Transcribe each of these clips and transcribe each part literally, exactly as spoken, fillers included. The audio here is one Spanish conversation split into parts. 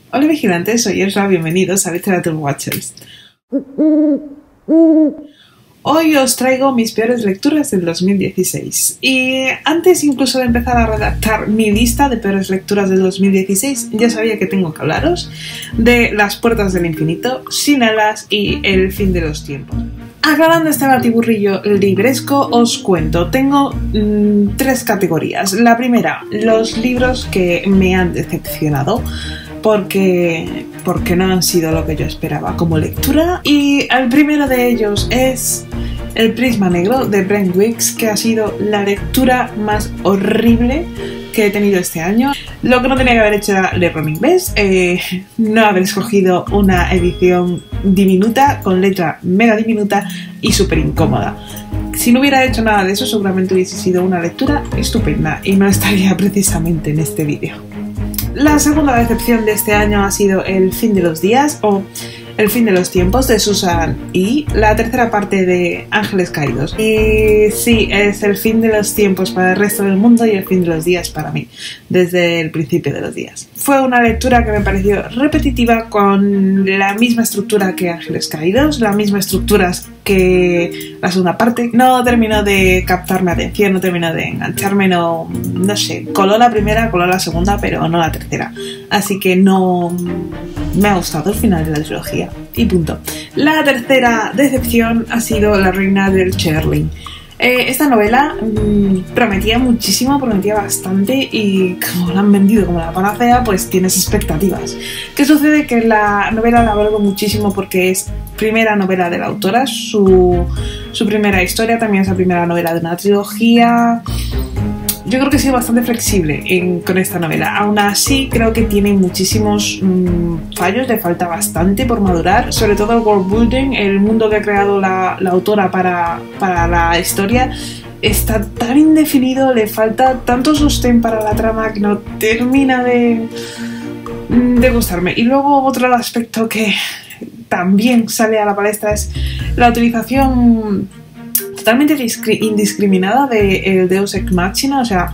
Hola vigilantes, soy Ezra, bienvenidos a Literature Watchers. Hoy os traigo mis peores lecturas del dos mil dieciséis. Y antes incluso de empezar a redactar mi lista de peores lecturas del dos mil dieciséis, ya sabía que tengo que hablaros de Las puertas del infinito, Sin alas y El fin de los tiempos. Aclarando este batiburrillo libresco, os cuento, tengo mmm, tres categorías. La primera, los libros que me han decepcionado porque, porque no han sido lo que yo esperaba como lectura. Y el primero de ellos es El prisma negro de Brent Weeks, que ha sido la lectura más horrible que he tenido este año. Lo que no tenía que haber hecho era leerlo en inglés, eh, no haber escogido una edición diminuta, con letra mega diminuta y súper incómoda. Si no hubiera hecho nada de eso, seguramente hubiese sido una lectura estupenda y no estaría precisamente en este vídeo. La segunda decepción de este año ha sido El fin de los días, o El fin de los tiempos, de Susan, y la tercera parte de Ángeles caídos. Y sí, es el fin de los tiempos para el resto del mundo y el fin de los días para mí, desde el principio de los días. Fue una lectura que me pareció repetitiva, con la misma estructura que Ángeles caídos, la misma estructura que la segunda parte. No terminó de captarme atención, no terminó de engancharme, no, no sé, coló la primera, coló la segunda, pero no la tercera. Así que no me ha gustado el final de la trilogía. Y punto. La tercera decepción ha sido La reina del Cherling. Eh, esta novela mmm, prometía muchísimo, prometía bastante, y como la han vendido como la panacea, pues tienes expectativas. ¿Qué sucede? Que la novela la valoro muchísimo porque es primera novela de la autora, su, su primera historia, también es la primera novela de una trilogía. Yo creo que he sido bastante flexible en, con esta novela. Aún así, creo que tiene muchísimos mmm, fallos, le falta bastante por madurar. Sobre todo el world building, el mundo que ha creado la, la autora para, para la historia, está tan indefinido, le falta tanto sostén para la trama que no termina de, de gustarme. Y luego otro aspecto que también sale a la palestra es la utilización totalmente indiscriminada de el Deus Ex Machina. O sea,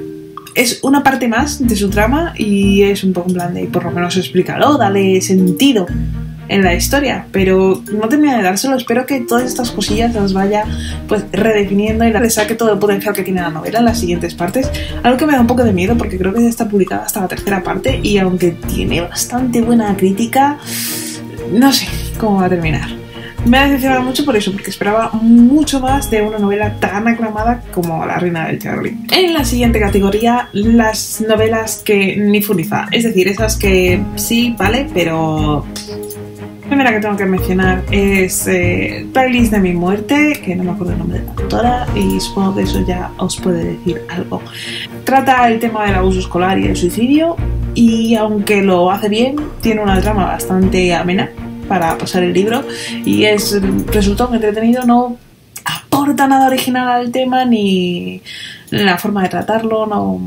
es una parte más de su trama y es un poco en plan de, por lo menos explícalo, dale sentido en la historia, pero no termina de dárselo. Espero que todas estas cosillas las vaya pues redefiniendo y le saque todo el potencial que tiene la novela en las siguientes partes, algo que me da un poco de miedo porque creo que ya está publicada hasta la tercera parte y aunque tiene bastante buena crítica, no sé cómo va a terminar. Me ha decepcionado mucho por eso, porque esperaba mucho más de una novela tan aclamada como La reina del Cherling. En la siguiente categoría, las novelas que ni fu ni fa, es decir, esas que sí, vale, pero... La primera que tengo que mencionar es eh, Playlist de mi muerte, que no me acuerdo el nombre de la autora y supongo que eso ya os puede decir algo. Trata el tema del abuso escolar y el suicidio, y aunque lo hace bien, tiene una trama bastante amena para pasar el libro y es resultó entretenido. No aporta nada original al tema ni la forma de tratarlo, no.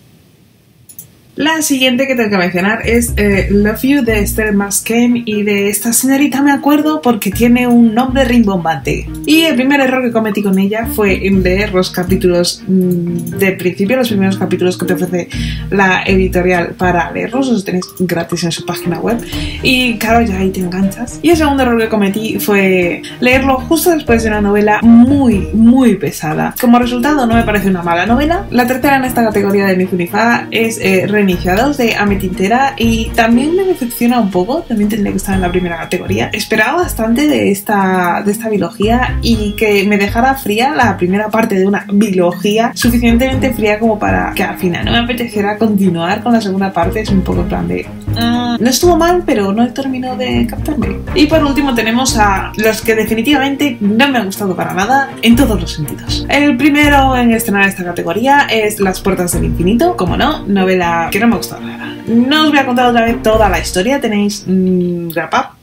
La siguiente que tengo que mencionar es eh, Love You de Esther Mascame, y de esta señorita me acuerdo porque tiene un nombre rimbombante. Y el primer error que cometí con ella fue en leer los capítulos mmm, de principio, los primeros capítulos que te ofrece la editorial para leerlos, los tenéis gratis en su página web, y claro, ya ahí te enganchas. Y el segundo error que cometí fue leerlo justo después de una novela muy, muy pesada. Como resultado, no me parece una mala novela. La tercera en esta categoría de Ni fu ni fa es eh, Iniciados de Amy Tintera, y también me decepciona un poco, también tendría que estar en la primera categoría. Esperaba bastante de esta, de esta biología y que me dejara fría la primera parte de una biología, suficientemente fría como para que al final no me apeteciera continuar con la segunda parte. Es un poco en plan de... Uh, no estuvo mal, pero no terminó de captarme. Y por último tenemos a los que definitivamente no me han gustado para nada en todos los sentidos. El primero en estrenar esta categoría es Las puertas del infinito, como no, novela que no me ha gustado nada. No os voy a contar otra vez toda la historia, tenéis mmm, Wrap Up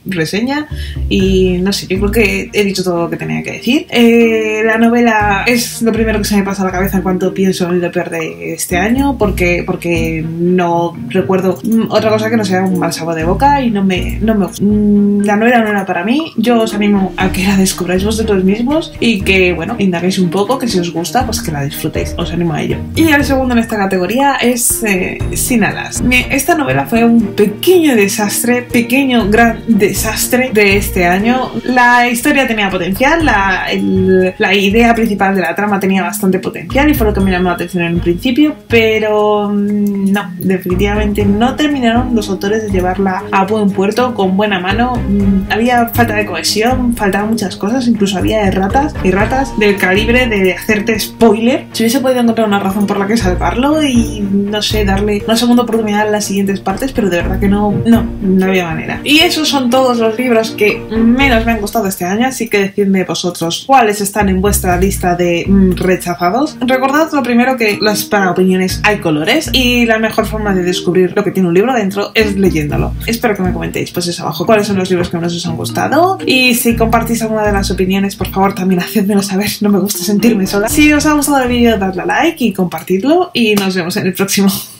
reseña y no sé, yo creo que he dicho todo lo que tenía que decir. Eh, la novela es lo primero que se me pasa a la cabeza en cuanto pienso en lo peor de este año, porque, porque no recuerdo otra cosa que no sea un mal sabor de boca y no me, no me la novela no era para mí. Yo os animo a que la descubráis vosotros mismos y que, bueno, indaguéis un poco, que si os gusta, pues que la disfrutéis, os animo a ello. Y el segundo en esta categoría es eh, Sin alas. Esta novela fue un pequeño desastre, pequeño gran desastre de este año. La historia tenía potencial, la, el, la idea principal de la trama tenía bastante potencial y fue lo que me llamó la atención en un principio, pero no, definitivamente no terminaron los autores de llevarla a buen puerto con buena mano. Había falta de cohesión, faltaban muchas cosas, incluso había erratas, erratas del calibre de hacerte spoiler. Si hubiese podido encontrar una razón por la que salvarlo y, no sé, darle una segunda oportunidad a las siguientes partes, pero de verdad que no, no, no había manera. Y esos son todos los libros que menos me han gustado este año, así que decidme vosotros cuáles están en vuestra lista de mm, rechazados. Recordad lo primero que las para opiniones hay colores y la mejor forma de descubrir lo que tiene un libro dentro es leyéndolo. Espero que me comentéis pues eso abajo cuáles son los libros que menos os han gustado y si compartís alguna de las opiniones, por favor también hacedmelo saber, no me gusta sentirme sola. Si os ha gustado el vídeo, dadle a like y compartidlo y nos vemos en el próximo.